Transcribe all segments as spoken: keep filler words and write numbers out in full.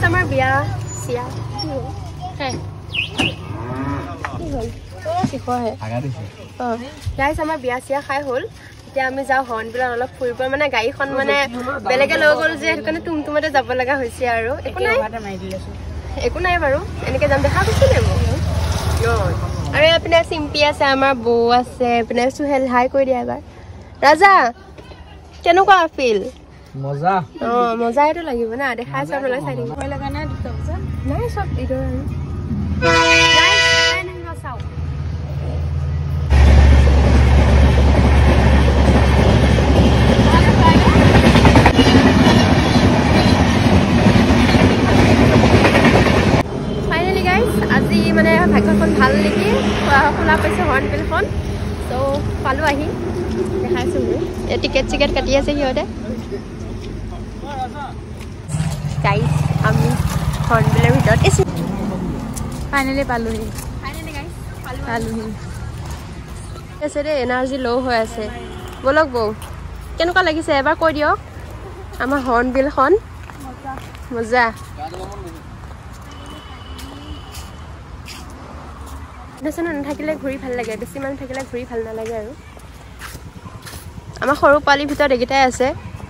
আমাৰ বিয়া চিয়া হে কি হ'ল শিখহে অ গাইছ আমাৰ বিয়া চিয়া খাই হ'ল এতিয়া আমি যাওঁ হৰ্ণবিলত অলপ ফুৰিব মানে গাড়ীখন মানে বেলেগে লৈ গ'ল যে সেইটো কাৰণে তুমতুমতে যাব লগা হৈছে আৰু একো নাই একো নাই বাৰু এনেকে যাম দেখা পাইছো নে মোক আৰু এইপিনে চিম্পি আছে আমাৰ বৌ আছে এইপিনে সুহেল হাই কৈ দিয়া এবাৰ ৰাজা কেনেকুৱা ফিল মজা অ মজা এইটো লাগিব না দেখাই চাব লাগে চাই থাকিব ভয় লগা নাই দুটা বজা নাই চব ইদৰ আৰু গাইছ নাই চাও ফাইনেলি গাইছ আজি মানে ভাগ্যখন ভাল নেকি খোলা পাইছে হৰ্ণবিলখন তো পালো আহি দেখাইছো এই টিকেট চিকেট কাটি আছে সিহঁতে গাইছ আমি হৰ্ণবিলৰ ভিতৰত এসে ফাইনেলি পালোহি ফাইনেলি গাইছ পালোহি আছে ৰে এনাৰ্জি লো হৈ আছে বলক বৌ কেনেকুৱা লাগিছে এবাৰ কৈ দিয়ক আমাৰ হৰ্ণবিলখন মজা দেচোন নাথাকিলে ঘূৰি ভাল লাগে বেছি মানুহ থাকিলে ঘূৰি ভাল নালাগে আৰু আমাৰ সৰু পোৱালিৰ ভিতৰত এইকেইটাই আছে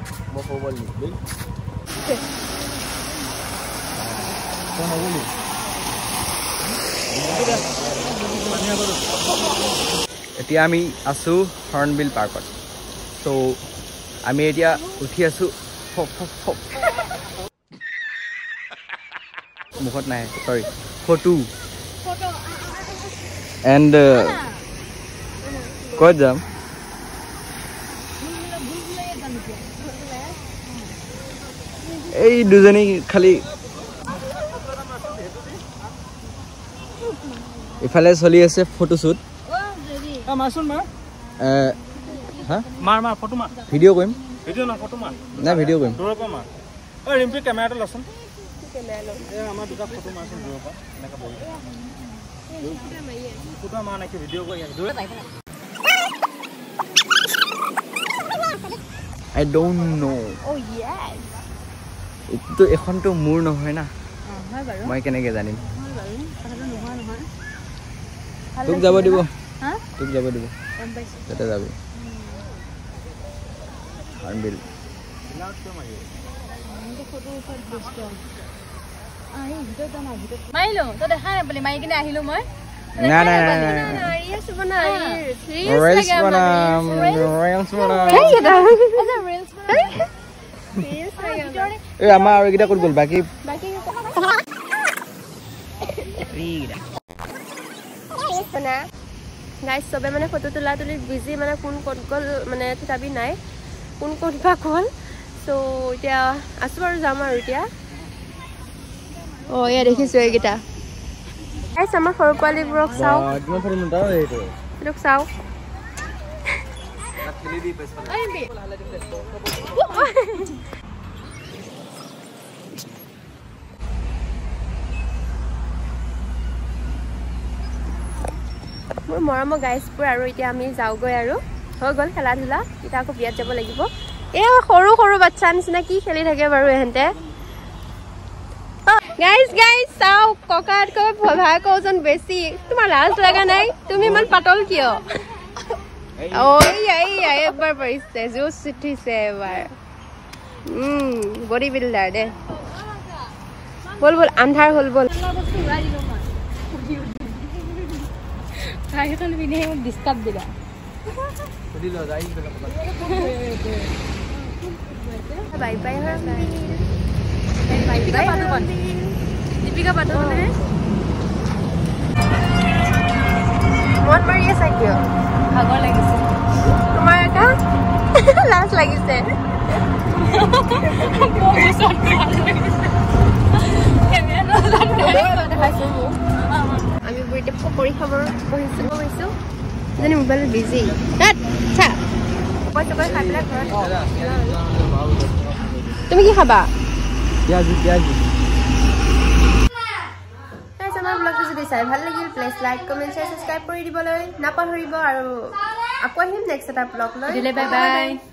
এতিয়া আমি আছো হৰ্ণবিল পাৰ্কত তো আমি এতিয়া উঠি আছো মুখত নাই সৰি ফটো এণ্ড ক'ত যাম এই দুজনী খালি ইফালে চলি আছে ফটোশ্বুট ভিডিঅ' কৰিম নাই ভিডিঅ' কৰিম ৰিম্পি কেমেৰাটো লচোন আমাৰ দুটা ফটো মাৰচোন দূৰৰ পৰা এনেকৈ বহি ফটো মাৰ নাকি ভিডিঅ' কৰি I don't know. Oh yes. এইটো এখনটো মোৰ নহয় না মই কেনেকৈ জানিম তোক যাব দিব তোক যাব দিব তাতে যাবি হৰ্ণবিল মাৰিলো তো দেখা নাই বুলি মাৰি কিনে আহিলো মই না না ৰিলছ বনা ৰিলছ বনা ৰিলছ বনা এই আমাৰ আৰু এইকেইটা ক'ত গ'ল বাকী গাইজ চবে মানে ফটো তোলা তুলি বিজি মানে কোন ক'ত গ'ল মানে ঠিকাবি নাই কোন ক'ত বা গ'ল চ' এতিয়া আছোঁ আৰু যাম আৰু এতিয়া অঁ এয়া দেখিছোঁ এইকেইটা গাইজ আমাৰ সৰু পোৱালীবোৰক চাওঁ এইটোক চাওঁ মোৰ মৰমৰ গাইজবোৰ আৰু এতিয়া আমি যাওঁগৈ আৰু হৈ গ'ল খেলা ধূলা এতিয়া আকৌ বিয়াত যাব লাগিব এই সৰু সৰু বাচ্চা নিচিনা কি খেলি থাকে বাৰু এহেঁতে গাইজ গাইজ চাওঁ ককাতকৈ ভায়েকৰ ওজন বেছি তোমাৰ লাজ লগা নাই তুমি ইমান পাতল কিয় এবাৰ পৰিছে জুচ উঠিছে এবাৰ বডি বিল্ডাৰ দে বল বল আন্ধাৰ হ'ল বল ডিষ্টাৰ্ব দিলা বাই বাই দীপিকা পাদুকনে মন মাৰি আছে কিয় ভাগৰ লাগিছে তোমাৰ এটা লাজ লাগিছে আমি এতিয়া পকৰি খাব বহিছো বহিছো এজনী মোবাইলত বিজি পকৰি চকৰি খাই পেলাই ঘৰত তুমি কি খাবা পিয়াজি পিয়াজি আমাৰ ব্লগটো যদি চাই ভাল লাগিল please like comment share subscribe কৰি দিবলৈ নাপাহৰিব আৰু আকৌ আহিম নেক্সট এটা ব্লগ লৈ বাই বাই